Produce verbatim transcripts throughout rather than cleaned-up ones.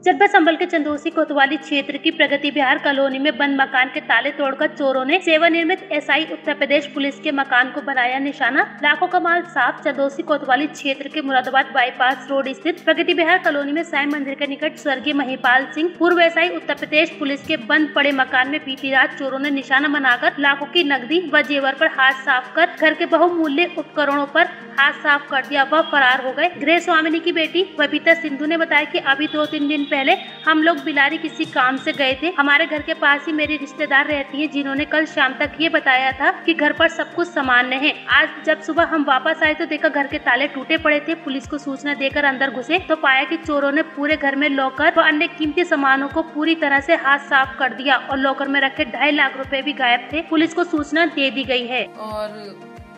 जनपद संभल के चंदोसी कोतवाली क्षेत्र की प्रगति विहार कॉलोनी में बंद मकान के ताले तोड़कर चोरों ने सेवानिवृत्त एसआई उत्तर प्रदेश पुलिस के मकान को बनाया निशाना। लाखों का माल साफ। चंदोसी कोतवाली क्षेत्र के मुरादाबाद बाईपास रोड स्थित प्रगति विहार कॉलोनी में साईं मंदिर के निकट स्वर्गीय महिपाल सिंह पूर्व एसआई उत्तर प्रदेश पुलिस के बंद पड़े मकान में बीती रात चोरों ने निशाना बनाकर लाखों की नकदी व जेवर पर हाथ साफ कर घर के बहुमूल्य उपकरणों पर हाथ साफ कर दिया व फरार हो गए। गृह स्वामिनी की बेटी बबीता सिंधु ने बताया कि अभी दो तीन दिन पहले हम लोग बिलारी किसी काम से गए थे। हमारे घर के पास ही मेरी रिश्तेदार रहती हैं, जिन्होंने कल शाम तक ये बताया था कि घर पर सब कुछ सामान्य है। आज जब सुबह हम वापस आए तो देखा घर के ताले टूटे पड़े थे। पुलिस को सूचना देकर अंदर घुसे तो पाया कि चोरों ने पूरे घर में लॉकर व अन्य कीमती सामानों को पूरी तरह से हाथ साफ कर दिया और लॉकर में रखे ढाई लाख रुपए भी गायब थे। पुलिस को सूचना दे दी गई है। और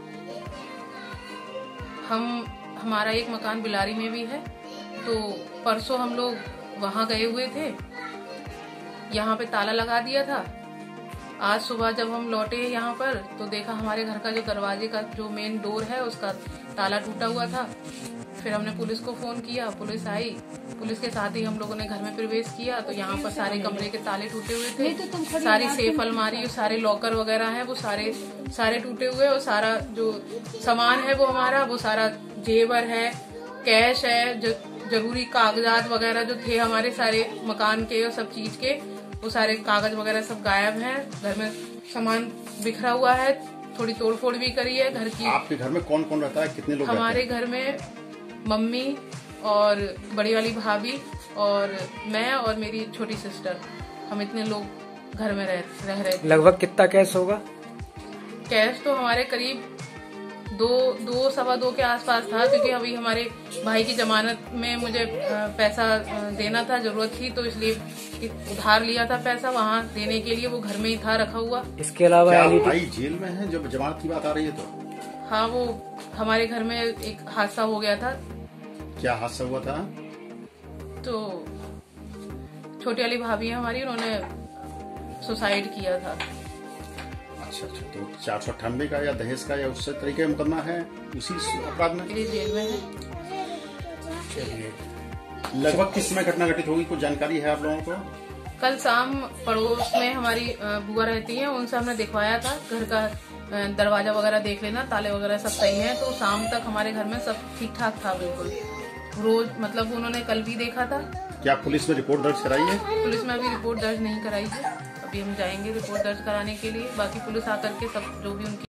हम हमारा एक मकान बिलारी में भी है, तो परसों हम लोग वहाँ गए हुए थे, यहाँ पे ताला लगा दिया था। आज सुबह जब हम लौटे यहाँ पर तो देखा हमारे घर का जो दरवाजे का जो मेन डोर है उसका ताला टूटा हुआ था। फिर हमने पुलिस को फोन किया, पुलिस आई। पुलिस के साथ ही हम लोगों ने घर में प्रवेश किया तो यहाँ पर सारे कमरे के ताले टूटे हुए थे, सारी सेफ अलमारी, सारे लॉकर वगैरह है वो सारे सारे टूटे हुए, और सारा जो सामान है वो हमारा वो सारा जेवर है, कैश है, जो जरूरी कागजात वगैरह जो थे हमारे सारे मकान के और सब चीज के, वो सारे कागज वगैरह सब गायब हैं। घर में सामान बिखरा हुआ है, थोड़ी तोड़फोड़ भी करी है घर की। आपके घर में कौन कौन रहता है, कितने लोग? हमारे घर में मम्मी और बड़ी वाली भाभी और मैं और मेरी छोटी सिस्टर, हम इतने लोग घर में रह रह रहे थे। लगभग कितना कैश होगा? कैश तो हमारे करीब दो दो सवा दो के आसपास था, क्योंकि अभी हमारे भाई की जमानत में मुझे पैसा देना था, जरूरत थी, तो इसलिए उधार लिया था पैसा वहाँ देने के लिए, वो घर में ही था रखा हुआ। इसके अलावा भाई जेल में है जब जमानत की बात आ रही है तो? हाँ, वो हमारे घर में एक हादसा हो गया था। क्या हादसा हुआ था? तो छोटी वाली भाभी है हमारी, उन्होंने सुसाइड किया था। अच्छा अच्छा, तो चार सौ अट्ठानवे का या दहेज का या उससे तरीके मुकदमा है उसी अपराध में? जेल में है। चलिए, लगभग किस समय घटना घटित होगी, कुछ जानकारी है आप लोगों को? कल शाम पड़ोस में हमारी बुआ रहती है, उनसे हमने दिखवाया था घर का दरवाजा वगैरह देख लेना, ताले वगैरह सब सही हैं, तो शाम तक हमारे घर में सब ठीक ठाक था बिल्कुल। रोज मतलब उन्होंने कल भी देखा था। क्या पुलिस में रिपोर्ट दर्ज कराई है? पुलिस में अभी रिपोर्ट दर्ज नहीं कराई है, अभी हम जाएंगे रिपोर्ट दर्ज कराने के लिए। बाकी पुलिस आकर के सब जो भी उनकी